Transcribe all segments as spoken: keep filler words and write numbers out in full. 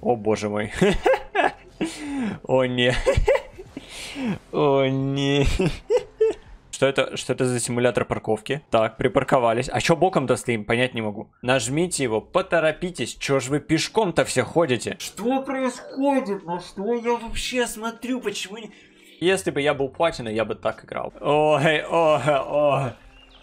О, боже мой. О, не. О, не. Что это, что это за симулятор парковки? Так, припарковались. А чё боком-то стоим? Понять не могу. Нажмите его, поторопитесь. Чё ж вы пешком-то все ходите? Что происходит? На что я вообще смотрю? Почему не... Если бы я был платиной, я бы так играл. Ой, ой, ой.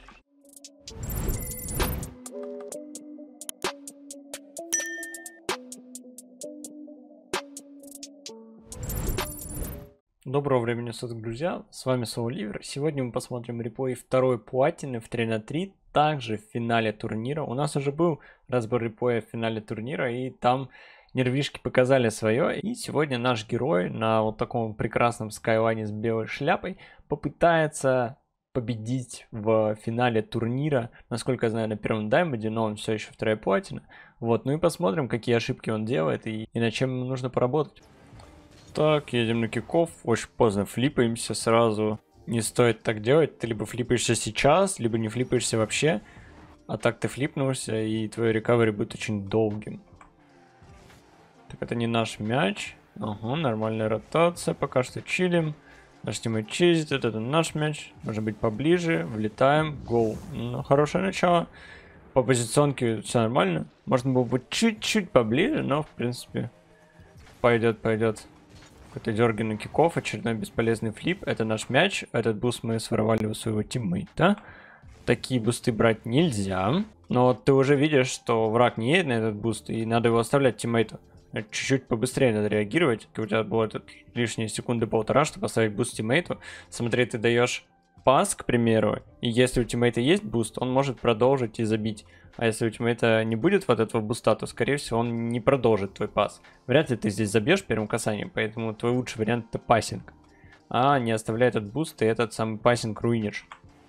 Доброго времени суток, друзья, с вами Соуливер. Сегодня мы посмотрим реплей второй платины в три на три, также в финале турнира. У нас уже был разбор реплея в финале турнира, и там нервишки показали свое. И сегодня наш герой на вот таком прекрасном скайлайне с белой шляпой попытается победить в финале турнира, насколько я знаю, на первом даймонде, но он все еще вторая платина. Вот, ну и посмотрим, какие ошибки он делает и, и над чем ему нужно поработать. Так, едем на киков. Очень поздно флипаемся сразу. Не стоит так делать. Ты либо флипаешься сейчас, либо не флипаешься вообще. А так ты флипнулся, и твой рекавери будет очень долгим. Так, это не наш мяч. Ага, нормальная ротация. Пока что чилим. Наш тиммейт чизит. Это, это наш мяч. Может быть поближе. Влетаем. Гол. Ну, хорошее начало. По позиционке все нормально. Можно было бы чуть-чуть поближе, но в принципе пойдет, пойдет. Какой-то дерганный киков, очередной бесполезный флип. Это наш мяч. Этот буст мы своровали у своего тиммейта. Такие бусты брать нельзя. Но ты уже видишь, что враг не едет на этот буст, и надо его оставлять тиммейту. Чуть-чуть побыстрее надо реагировать. У тебя было тут лишние секунды полтора, чтобы поставить буст тиммейту. Смотри, ты даешь пас, к примеру, и если у тиммейта есть буст, он может продолжить и забить. А если у тиммейта не будет вот этого буста, то, скорее всего, он не продолжит твой пас. Вряд ли ты здесь забьешь первым касанием, поэтому твой лучший вариант это пассинг. А не оставляй этот буст и этот самый пассинг руинишь.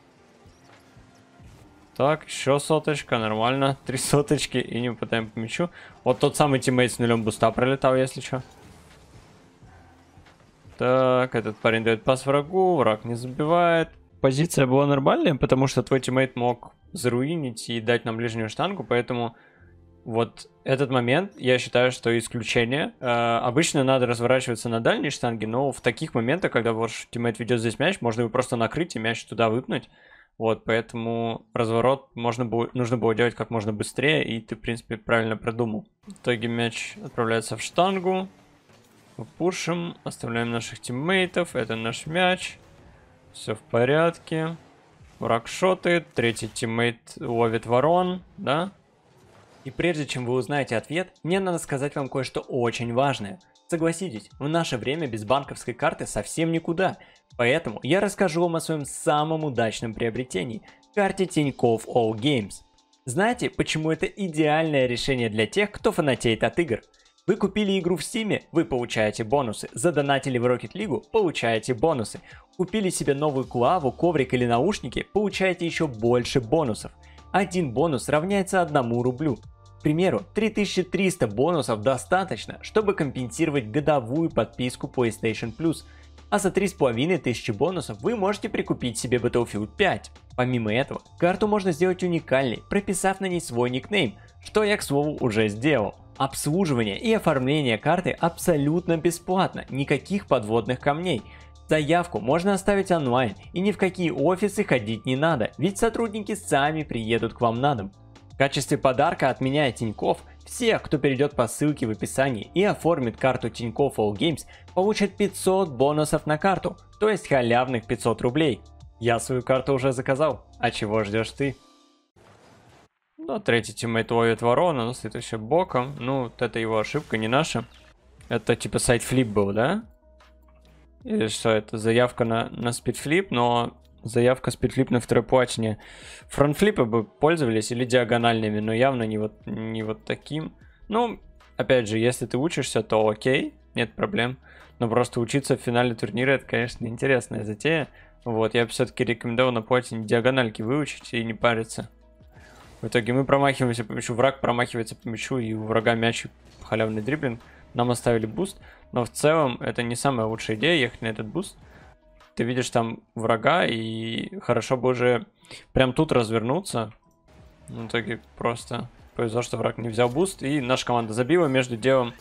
Так, еще соточка, нормально. Три соточки и не попадаем по мячу. Вот тот самый тиммейт с нулем буста пролетал, если что. Так, этот парень дает пас врагу, враг не забивает. Позиция была нормальная, потому что твой тиммейт мог заруинить и дать нам ближнюю штангу, поэтому вот этот момент, я считаю, что исключение. Э, обычно надо разворачиваться на дальней штанге, но в таких моментах, когда ваш тиммейт ведет здесь мяч, можно его просто накрыть и мяч туда выпнуть. Вот, поэтому разворот можно было, нужно было делать как можно быстрее, и ты, в принципе, правильно продумал. В итоге мяч отправляется в штангу. Мы пушим, оставляем наших тиммейтов, это наш мяч. Все в порядке. Враг шотает, третий тиммейт ловит ворон, да? И прежде чем вы узнаете ответ, мне надо сказать вам кое-что очень важное. Согласитесь, в наше время без банковской карты совсем никуда. Поэтому я расскажу вам о своем самом удачном приобретении – карте Тинькофф All Games. Знаете, почему это идеальное решение для тех, кто фанатеет от игр? Вы купили игру в Steam, вы получаете бонусы. Задонатили в Rocket League, получаете бонусы. Купили себе новую клаву, коврик или наушники, получаете еще больше бонусов. Один бонус равняется одному рублю. К примеру, три тысячи триста бонусов достаточно, чтобы компенсировать годовую подписку PlayStation Plus. А за три с половиной тысячи бонусов вы можете прикупить себе Battlefield пять. Помимо этого, карту можно сделать уникальной, прописав на ней свой никнейм, что я, к слову, уже сделал. Обслуживание и оформление карты абсолютно бесплатно, никаких подводных камней. Заявку можно оставить онлайн, и ни в какие офисы ходить не надо, ведь сотрудники сами приедут к вам на дом. В качестве подарка от меня и Тинькофф, все, кто перейдет по ссылке в описании и оформит карту Тинькофф All Games, получат пятьсот бонусов на карту, то есть халявных пятьсот рублей. Я свою карту уже заказал, а чего ждешь ты? Ну, третий тиммейт ловит ворона, но стоит еще боком. Ну, вот это его ошибка, не наша. Это типа сайт-флип был, да? Или что, это заявка на, на спидфлип, но заявка спидфлип на второй платине. Фронтфлипы бы пользовались или диагональными, но явно не вот, не вот таким. Ну, опять же, если ты учишься, то окей, нет проблем. Но просто учиться в финале турнира, это, конечно, интересная затея. Вот, я бы все-таки рекомендовал на платине диагональки выучить и не париться. В итоге мы промахиваемся по мячу, враг промахивается по мячу, и у врага мяч халявный дриблинг. Нам оставили буст, но в целом это не самая лучшая идея ехать на этот буст. Ты видишь там врага, и хорошо бы уже прям тут развернуться. В итоге просто повезло, что враг не взял буст, и наша команда забила. Между делом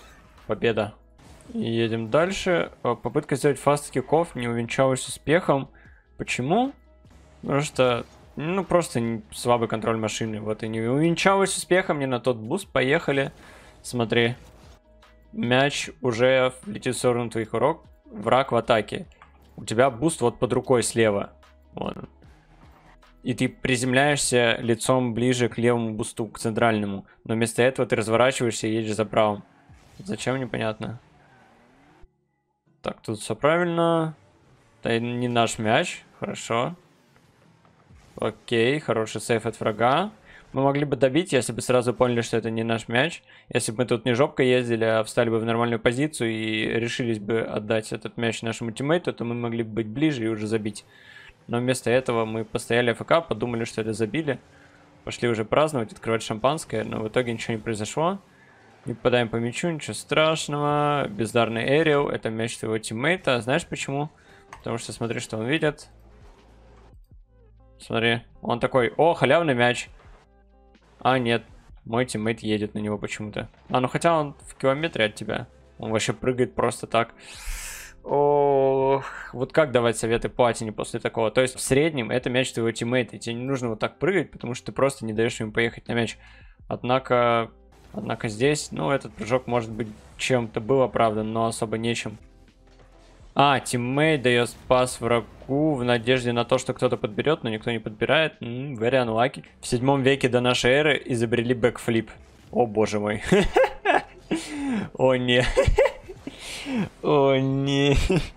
Победа. И едем дальше. Попытка сделать фаст киков не увенчалась успехом. Почему? Потому что, ну, просто слабый контроль машины. Вот и не увенчалась успехом, не на тот буст. Поехали. Смотри. Мяч уже летит в сторону твоих враг. Враг в атаке. У тебя буст вот под рукой слева. Вот. И ты приземляешься лицом ближе к левому бусту, к центральному. Но вместо этого ты разворачиваешься и едешь за правым. Зачем, непонятно. Так, тут все правильно. Это не наш мяч. Хорошо. Окей, хороший сейф от врага. Мы могли бы добить, если бы сразу поняли, что это не наш мяч. Если бы мы тут не жопкой ездили, а встали бы в нормальную позицию и решились бы отдать этот мяч нашему тиммейту, то мы могли бы быть ближе и уже забить. Но вместо этого мы постояли АФК, подумали, что это забили. Пошли уже праздновать, открывать шампанское, но в итоге ничего не произошло. Не попадаем по мячу, ничего страшного. Бездарный Эриэл, это мяч твоего тиммейта. Знаешь почему? Потому что смотри, что он видит. Смотри, он такой: о, халявный мяч. А, нет, мой тиммейт едет на него почему-то. А, ну хотя он в километре от тебя. Он вообще прыгает просто так. О, вот как давать советы платине после такого? То есть в среднем это мяч твоего тиммейта. И тебе не нужно вот так прыгать, потому что ты просто не даешь ему поехать на мяч. Однако, однако здесь, ну, этот прыжок может быть чем-то был оправдан, но особо нечем. А, тиммейт дает пас врагу в надежде на то, что кто-то подберет, но никто не подбирает. М-м, very unlucky. В седьмом веке до нашей эры изобрели бэкфлип. О, боже мой. О, не. О, не.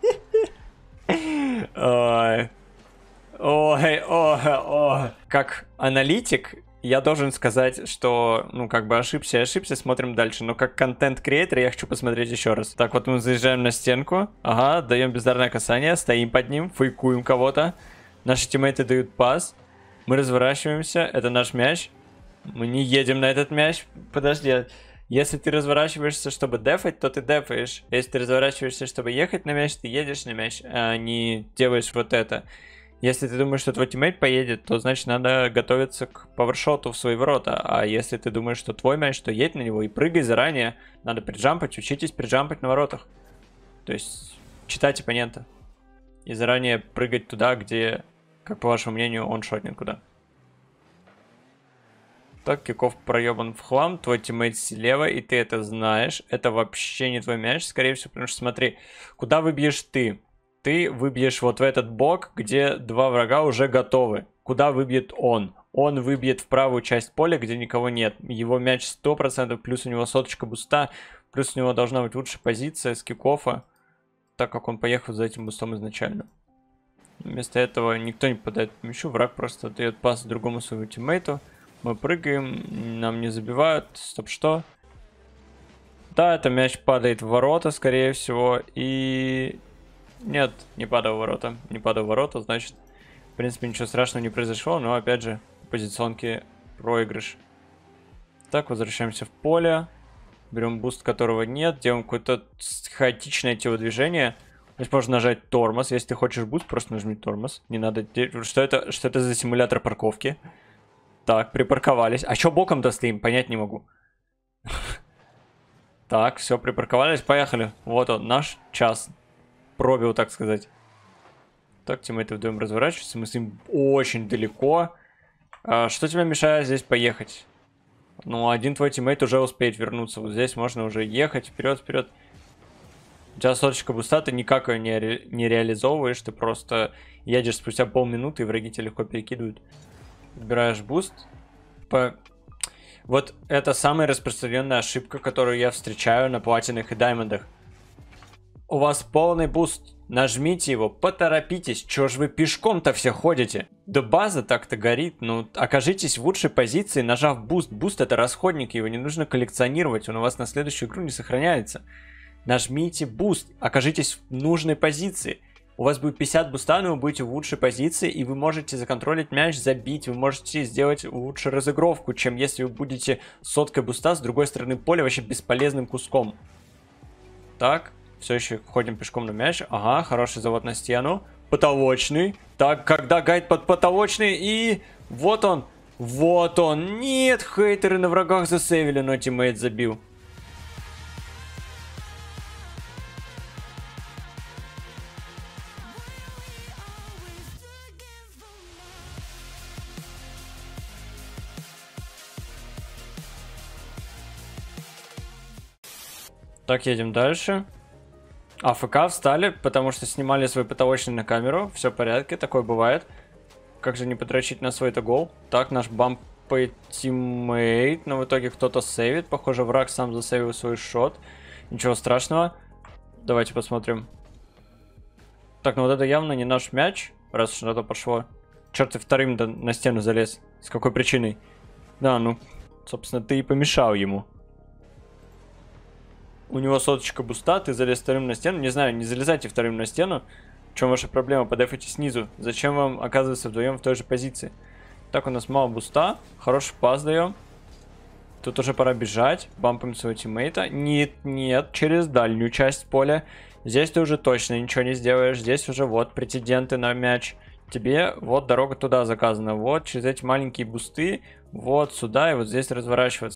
Ой, ой, ой. Как аналитик, я должен сказать, что, ну, как бы ошибся и ошибся, смотрим дальше. Но как контент-креатор я хочу посмотреть еще раз. Так, вот мы заезжаем на стенку. Ага, даем бездарное касание, стоим под ним, фейкуем кого-то. Наши тиммейты дают пас. Мы разворачиваемся, это наш мяч. Мы не едем на этот мяч. Подожди, если ты разворачиваешься, чтобы дефать, то ты дефаешь. Если ты разворачиваешься, чтобы ехать на мяч, ты едешь на мяч, а не делаешь вот это. Если ты думаешь, что твой тиммейт поедет, то значит надо готовиться к павершоту в свои ворота. А если ты думаешь, что твой мяч, то едь на него и прыгай заранее. Надо приджампать, учитесь приджампать на воротах. То есть читать оппонента. И заранее прыгать туда, где, как по вашему мнению, он шотнет куда. Так, киков проебан в хлам, твой тиммейт слева, и ты это знаешь. Это вообще не твой мяч, скорее всего, потому что смотри, куда выбьешь ты? Ты выбьешь вот в этот бок, где два врага уже готовы. Куда выбьет он? Он выбьет в правую часть поля, где никого нет. Его мяч сто процентов, плюс у него соточка буста, плюс у него должна быть лучшая позиция с кикофа, так как он поехал за этим бустом изначально. Вместо этого никто не попадает по мячу, враг просто дает пас другому своему тиммейту. Мы прыгаем, нам не забивают, стоп, что? Да, это мяч падает в ворота, скорее всего, и... Нет, не падал в ворота. Не падал в ворота, значит, в принципе, ничего страшного не произошло, но, опять же, позиционки проигрыш. Так, возвращаемся в поле. Берем буст, которого нет. Делаем какое-то хаотичное телодвижение. Здесь можно нажать тормоз. Если ты хочешь буст, просто нажми тормоз. Не надо... Что это, что это за симулятор парковки? Так, припарковались. А чё боком-то стоим? Понять не могу. Так, все, припарковались, поехали. Вот он, наш час. Пробил, так сказать. Так, тиммейты вдвоем разворачиваются. Мы с ним очень далеко. А, что тебе мешает здесь поехать? Ну, один твой тиммейт уже успеет вернуться. Вот здесь можно уже ехать вперед, вперед. У тебя соточка буста, ты никак ее не, ре не реализовываешь. Ты просто едешь спустя полминуты, и враги тебя легко перекидывают. Выбираешь буст. По... Вот это самая распространенная ошибка, которую я встречаю на платинах и даймондах. У вас полный буст. Нажмите его, поторопитесь. Чё ж вы пешком-то все ходите? Да база так-то горит. Ну, окажитесь в лучшей позиции, нажав буст. Буст это расходник, его не нужно коллекционировать. Он у вас на следующую игру не сохраняется. Нажмите буст. Окажитесь в нужной позиции. У вас будет пятьдесят буста, но вы будете в лучшей позиции, и вы можете законтролить мяч, забить. Вы можете сделать лучше разыгровку, чем если вы будете соткой буста с другой стороны поля вообще бесполезным куском. Так. Все еще ходим пешком на мяч. Ага, хороший завод на стену. Потолочный. Так, когда гайд под потолочный. И вот он. Вот он. Нет, хейтеры на врагах засейвили, но тиммейт забил. Так, едем дальше. АФК встали, потому что снимали свой потолочный на камеру. Все в порядке, такое бывает. Как же не подрочить на свой-то гол? Так, наш бампый тиммейт. Но в итоге кто-то сейвит. Похоже, враг сам засейвил свой шот. Ничего страшного. Давайте посмотрим. Так, ну вот это явно не наш мяч. Раз что-то пошло. Черт, ты вторым на стену залез. С какой причиной? Да, ну, собственно, ты и помешал ему. У него соточка буста, ты залез вторым на стену. Не знаю, не залезайте вторым на стену. В чем ваша проблема? Подефайте снизу. Зачем вам оказываться вдвоем в той же позиции? Так, у нас мало буста. Хороший пас даем. Тут уже пора бежать. Бампаем своего тиммейта. Нет, нет, через дальнюю часть поля. Здесь ты уже точно ничего не сделаешь. Здесь уже вот претенденты на мяч. Тебе вот дорога туда заказана. Вот через эти маленькие бусты. Вот сюда и вот здесь разворачиваться.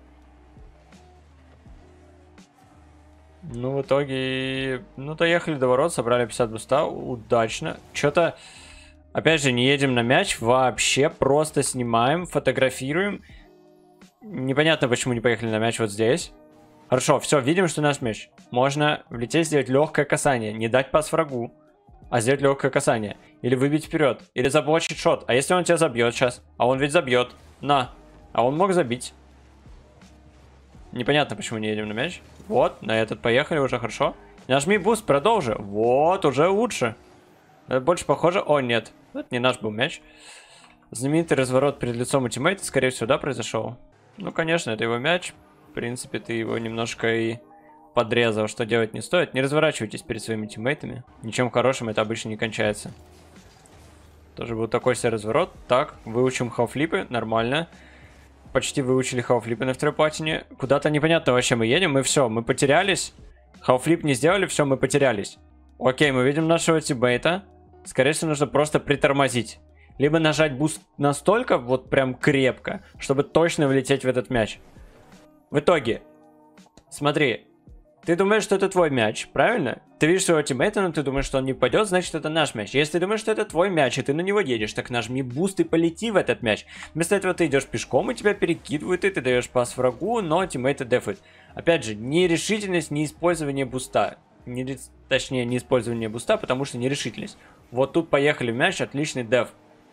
Ну, в итоге, ну, доехали до ворот, собрали пятьдесят буста, удачно. Что-то, опять же, не едем на мяч, вообще просто снимаем, фотографируем. Непонятно, почему не поехали на мяч вот здесь. Хорошо, все, видим, что наш мяч. Можно влететь, сделать легкое касание, не дать пас врагу, а сделать легкое касание. Или выбить вперед, или заблочить шот. А если он тебя забьет сейчас? А он ведь забьет. На. А он мог забить. Непонятно, почему не едем на мяч. Вот, на этот поехали, уже хорошо. Нажми буст, продолжи. Вот, уже лучше. Это больше похоже. О, нет. Это не наш был мяч. Знаменитый разворот перед лицом у тиммейта, скорее всего, да, произошел. Ну, конечно, это его мяч. В принципе, ты его немножко и подрезал, что делать не стоит. Не разворачивайтесь перед своими тиммейтами. Ничем хорошим это обычно не кончается. Тоже был такой себе разворот. Так, выучим хауфлипы, нормально. Почти выучили хауфлипы на второй платине. Куда-то непонятно вообще мы едем. Мы все, мы потерялись. Хауфлип не сделали, все, мы потерялись. Окей, мы видим нашего тиммейта. Скорее всего, нужно просто притормозить. Либо нажать буст настолько, вот прям крепко, чтобы точно влететь в этот мяч. В итоге, смотри. Ты думаешь, что это твой мяч, правильно? Ты видишь своего тиммейта, но ты думаешь, что он не пойдет, значит это наш мяч. Если ты думаешь, что это твой мяч, и ты на него едешь, так нажми буст и полети в этот мяч. Вместо этого ты идешь пешком, и тебя перекидывают, и ты даешь пас врагу, но тиммейты дефают. Опять же, нерешительность, не использование буста. Не, точнее, не использование буста, потому что нерешительность. Вот тут поехали в мяч, отличный деф.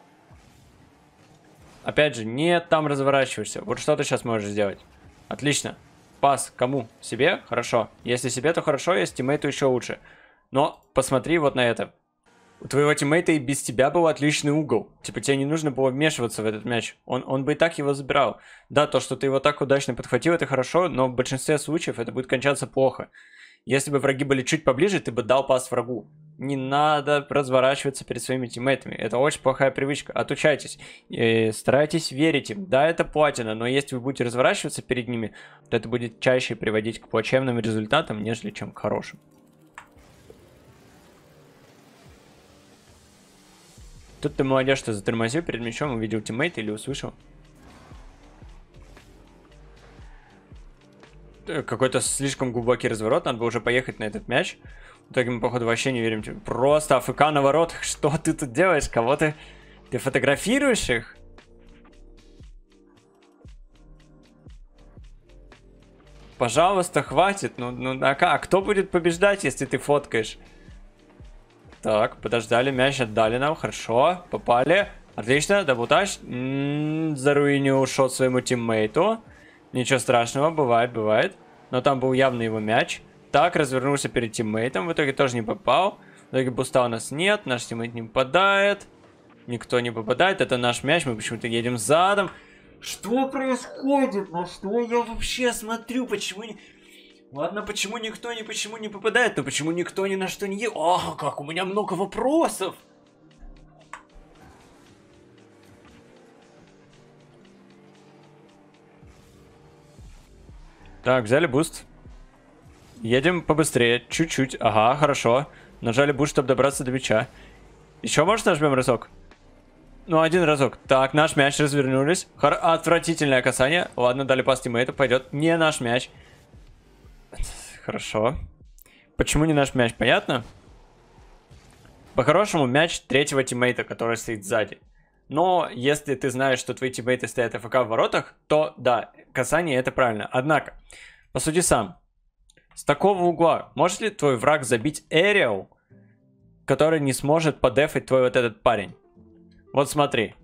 Опять же, не там разворачиваешься. Вот что ты сейчас можешь сделать. Отлично. Пас кому? Себе? Хорошо. Если себе, то хорошо, если тиммейту еще лучше. Но посмотри вот на это. У твоего тиммейта и без тебя был отличный угол. Типа тебе не нужно было вмешиваться в этот мяч. Он, он бы и так его забирал. Да, то, что ты его так удачно подхватил, это хорошо, но в большинстве случаев это будет кончаться плохо. Если бы враги были чуть поближе, ты бы дал пас врагу. Не надо разворачиваться перед своими тиммейтами. Это очень плохая привычка. Отучайтесь. И старайтесь верить им. Да, это платина, но если вы будете разворачиваться перед ними, то это будет чаще приводить к плачевным результатам, нежели чем к хорошим. Тут ты молодец, что затормозил перед мячом, увидел тиммейта или услышал. Какой-то слишком глубокий разворот, надо было уже поехать на этот мяч. В итоге мы, походу, вообще не верим. Просто АФК на воротах. Что ты тут делаешь? Кого ты... Ты фотографируешь их? Пожалуйста, хватит. Ну, ну а, а кто будет побеждать, если ты фоткаешь? Так, подождали, мяч отдали нам. Хорошо, попали. Отлично, даблтач. М-м, заруинил шот своему тиммейту. Ничего страшного, бывает, бывает. Но там был явно его мяч. Так, развернулся перед тиммейтом. В итоге тоже не попал. В итоге буста у нас нет. Наш тиммейт не попадает. Никто не попадает. Это наш мяч. Мы почему-то едем задом. Что происходит? На что я вообще смотрю? Почему не... Ладно, почему никто ни почему не попадает? Но почему никто ни на что не едет? О, как у меня много вопросов! Так, взяли буст. Едем побыстрее, чуть-чуть. Ага, хорошо. Нажали буст, чтобы добраться до мяча. Еще, может, нажмем разок? Ну, один разок. Так, наш мяч, развернулись. Хор... Отвратительное касание. Ладно, дали пас тиммейту, пойдет. Не наш мяч. Хорошо. Почему не наш мяч, понятно? По-хорошему, мяч третьего тиммейта, который стоит сзади. Но если ты знаешь, что твои тиммейты стоят АФК в воротах, то да, касание это правильно. Однако, посуди сам. С такого угла может ли твой враг забить Эриэл, который не сможет подефать твой вот этот парень? Вот смотри.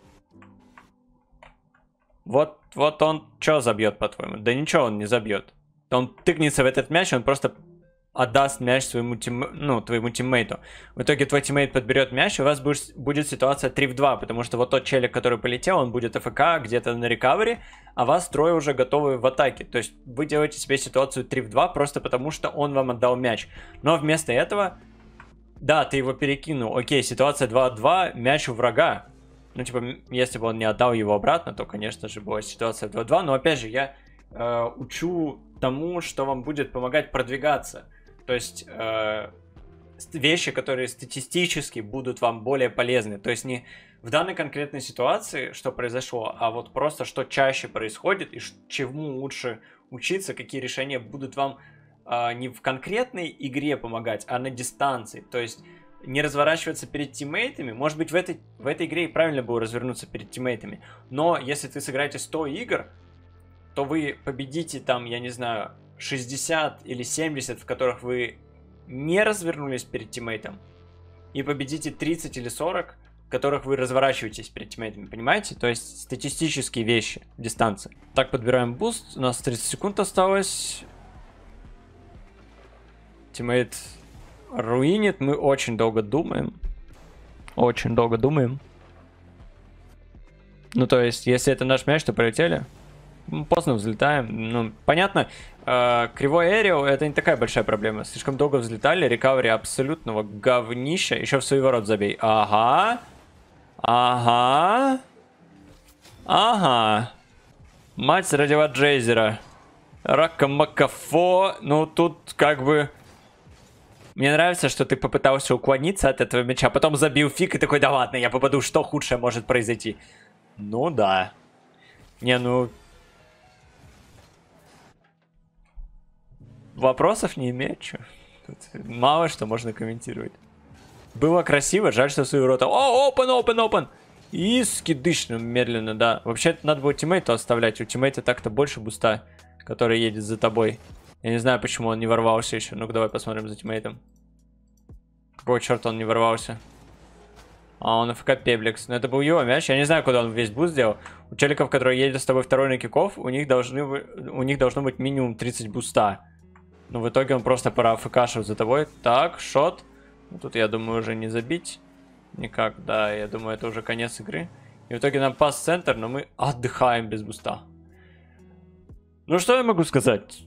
Вот, вот он что забьет, по-твоему? Да ничего он не забьет. Он тыкнется в этот мяч, он просто отдаст мяч своему тим... ну, твоему тиммейту. В итоге твой тиммейт подберет мяч, и у вас будет, будет ситуация три в два, потому что вот тот челик, который полетел, он будет АФК где-то на рекавери, а вас трое уже готовы в атаке. То есть вы делаете себе ситуацию три в два просто потому, что он вам отдал мяч. Но вместо этого, да, ты его перекинул. Окей, ситуация два в два, мяч у врага. Ну, типа, если бы он не отдал его обратно, то, конечно же, была ситуация два в два. Но, опять же, я э, учу тому, что вам будет помогать продвигаться. То есть э, вещи, которые статистически будут вам более полезны. То есть не в данной конкретной ситуации, что произошло, а вот просто что чаще происходит и чему лучше учиться, какие решения будут вам э, не в конкретной игре помогать, а на дистанции. То есть не разворачиваться перед тиммейтами. Может быть, в этой, в этой игре и правильно было развернуться перед тиммейтами. Но если ты сыграете сто игр, то вы победите там, я не знаю, шестьдесят или семьдесят, в которых вы не развернулись перед тиммейтом, и победите тридцать или сорок, в которых вы разворачиваетесь перед тиммейтами, понимаете? То есть статистические вещи, дистанции. Так, подбираем буст, у нас тридцать секунд осталось. Тиммейт руинит, мы очень долго думаем. Очень долго думаем. Ну, то есть, если это наш мяч, то полетели. Поздно взлетаем. Ну, понятно, э, кривой Эриэл это не такая большая проблема. Слишком долго взлетали, рекавери абсолютного говнища. Еще в свои ворот забей. Ага. Ага. Ага. Мать родила Джейзера. Рака Макафо. Ну, тут как бы... Мне нравится, что ты попытался уклониться от этого мяча, потом забил фиг и такой, да ладно, я попаду, что худшее может произойти. Ну да. Не, ну... Вопросов не имею, чё. Тут мало что можно комментировать. Было красиво, жаль, что свои ворота. О, open, open, open! И скидышно, медленно, да. Вообще, надо было тиммейту оставлять. У тиммейта так-то больше буста, который едет за тобой. Я не знаю, почему он не ворвался еще. Ну-ка, давай посмотрим за тиммейтом. Какого черта он не ворвался? А, он АФК Пеблекс. Но это был его мяч. Я не знаю, куда он весь буст сделал. У челиков, которые едут с тобой второй на киков, у них, должны, у них должно быть минимум тридцать буста. Но в итоге он просто пора АФКшил за тобой. Так, шот. Ну, тут, я думаю, уже не забить. Никак, да. Я думаю, это уже конец игры. И в итоге нам пас-центр, но мы отдыхаем без буста. Ну, что я могу сказать?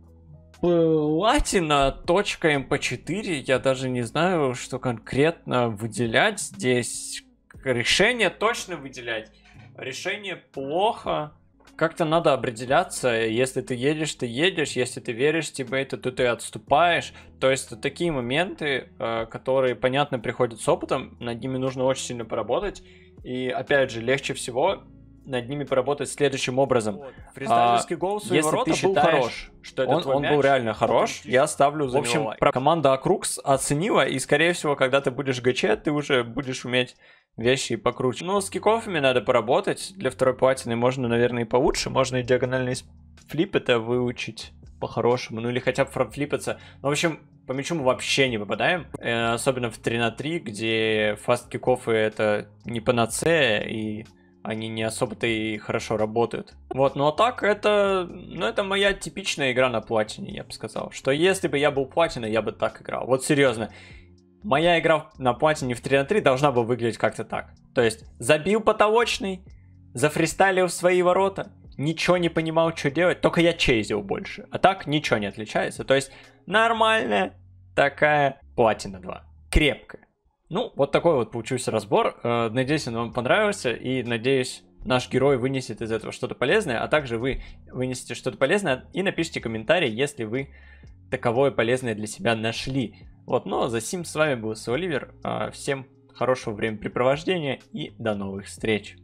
Платина, точка эм пэ четыре. Я даже не знаю, что конкретно выделять здесь. Решение точно выделять. Решение плохо. Как-то надо определяться, если ты едешь, ты едешь, если ты веришь тиммейту, то ты отступаешь. То есть такие моменты, которые, понятно, приходят с опытом, над ними нужно очень сильно поработать. И, опять же, легче всего над ними поработать следующим образом. Вот. Фристайлерский гол в свои ворота был считаешь, хорош, что это он, он мяч, был реально хорош, я ставлю за него. В общем, него команда Акрукс оценила, и, скорее всего, когда ты будешь гаче, ты уже будешь уметь вещи покруче. Ну, с кикофами надо поработать. Для второй платины можно, наверное, и получше. Можно и диагональный флип это выучить по-хорошему. Ну, или хотя бы фронтфлипаться. Ну, в общем, по мячу мы вообще не попадаем. Э, особенно в три на три, где фаст-кикофы это не панацея, и они не особо-то и хорошо работают. Вот, ну а так это... Ну, это моя типичная игра на платине, я бы сказал. Что если бы я был платиной, я бы так играл. Вот серьезно. Моя игра на платине в три на три должна была выглядеть как-то так. То есть, забил потолочный, зафристайлил в свои ворота, ничего не понимал, что делать, только я чейзил больше. А так ничего не отличается. То есть, нормальная такая платина два. Крепкая. Ну, вот такой вот получился разбор. Надеюсь, он вам понравился. И надеюсь, наш герой вынесет из этого что-то полезное. А также вы вынесете что-то полезное. И напишите комментарий, если вы таковое полезное для себя нашли. Вот, ну а за сим с вами был Соливер. Всем хорошего времяпрепровождения и до новых встреч.